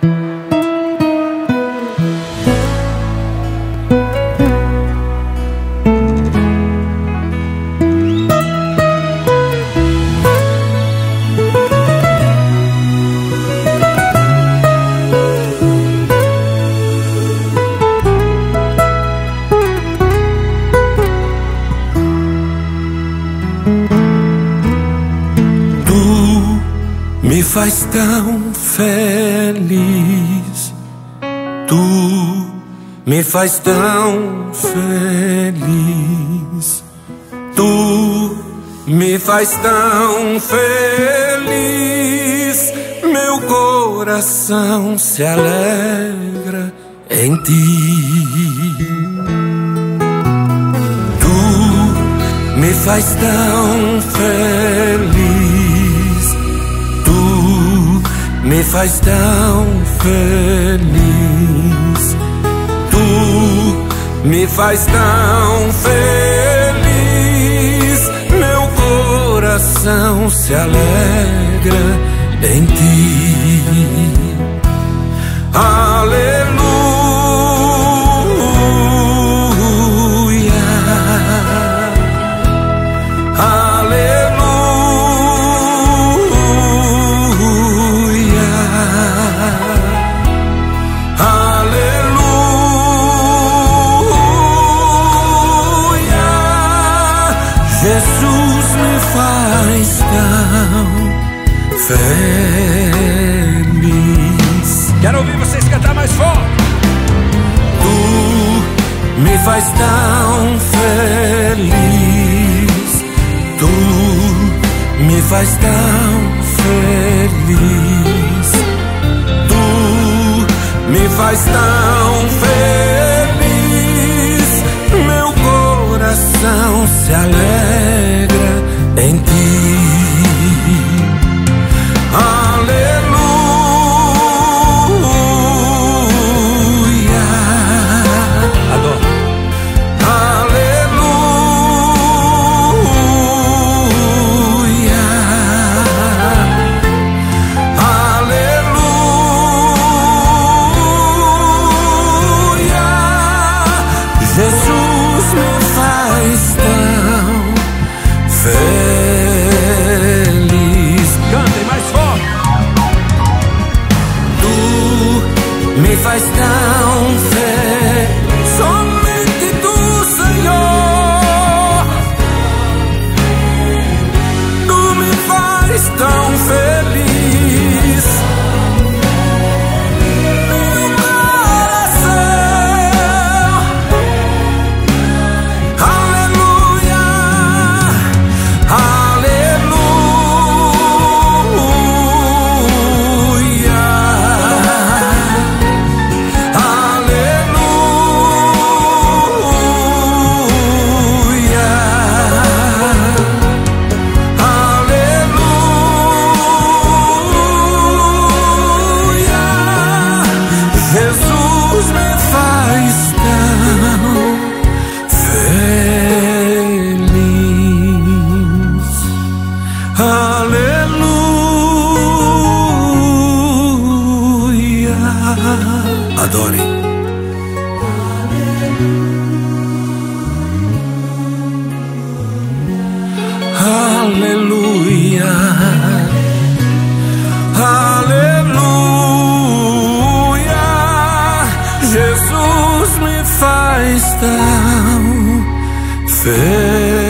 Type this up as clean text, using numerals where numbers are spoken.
Me faz tão feliz, tu me faz tão feliz, tu me faz tão feliz, meu coração se alegra em ti. Tu me faz tão feliz, me faz tão feliz, tu me faz tão feliz, meu coração se alegra em ti. Aleluia, Jesus me faz tão feliz. Quero ouvir vocês cantar mais forte. Tu me faz tão feliz, tu me faz tão feliz, tu me faz tão feliz, meu coração se alegra em ti. Aleluia, adoro. Aleluia, aleluia, Jesus me faz tão feliz. Cantem mais forte. Tu me faz tão feliz, somente tu, Senhor. Tu me faz tão feliz, meu coração. Aleluia, aleluia, aleluia, aleluia. Jesus me faz tão feliz. Aleluia. Adorem. Aleluia, aleluia, Jesus me faz tão feliz.